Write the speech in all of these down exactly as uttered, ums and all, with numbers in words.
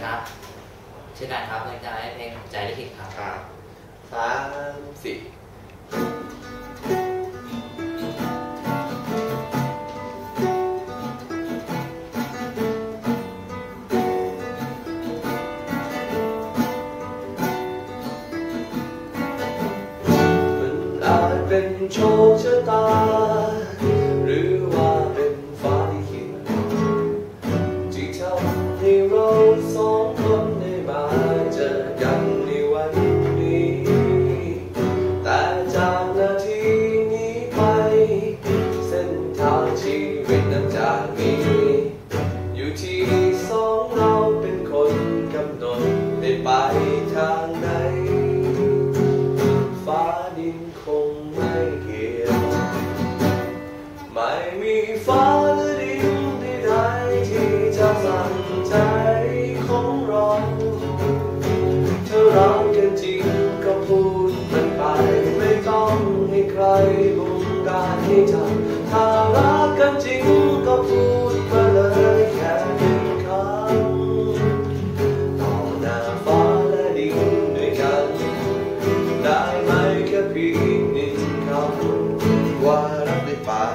ครับชื่อการครับเพลงใจเพลงใจลิขิตครับครับสามสี่เป็นโชคชะตาหรือว่าเป็นฟ้าลิขิตที่ทำให้เราสองคนได้มาเจอกันในวันนี้แต่จากนาทีนี้ไปเส้นทางชีวิตนับจากนี้อยู่ที่สองเราเป็นคนกำหนดได้ไปทางไหนฟ้าดินคงไม่เกี่ยวไม่มีฟ้าหรือดินใดๆที่จะสั่งใจของเราเธอรักกันจริงก็พูดมันไปไม่ต้องให้ใครบงการให้ทำถ้ารักกันจริงก็พูดมาเลยแค่เป็นคำต่อหน้าฟ้าและดินด้วยกันได้ไหมแค่เพียงหนึ่งคำว่ารักหรือเปล่า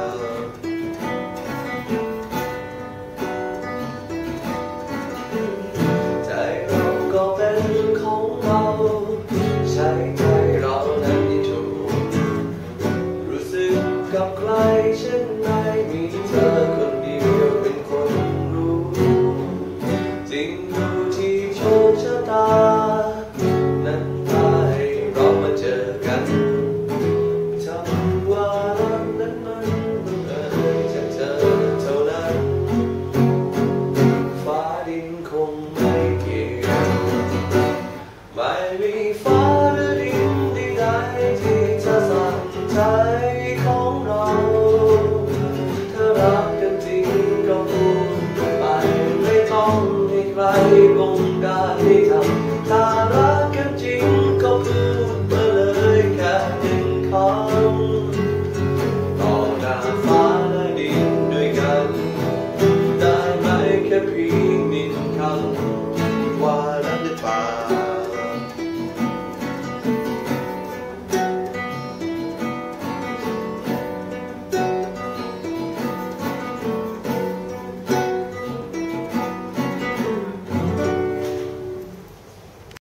ใจเราก็เป็นของเราใช้ใจเรานั้นยิ่งถูกรู้สึกกับใครเช่นไรมีเธอคนเดียวเป็นคนรู้จริงอยู่ที่โชคชะตานั้นเรามาเจอกันทำว่ารักนั้นมันบังเอิญจากเธอเท่านั้นฟ้าดินคงไม่เกี่ยวไม่มีฟ้าหรือดินใดๆที่จะสั่งใจของเราเธอรัก